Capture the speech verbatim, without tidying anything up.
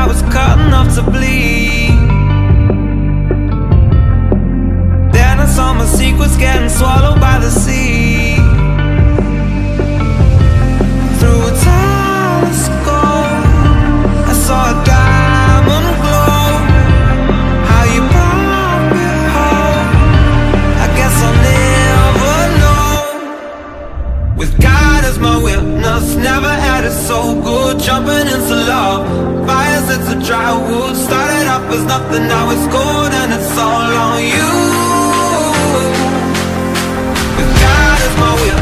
was cut enough to bleed. Then I saw my secrets getting swallowed by the sea. Through a telescope, I saw a diamond glow. How you brought me home, I guess I'll never know. With God as my witness, never had it so good. Jumping into love, fires into dry wood. Started off as nothing, now it's gold, and it's all on you. With God as my witness.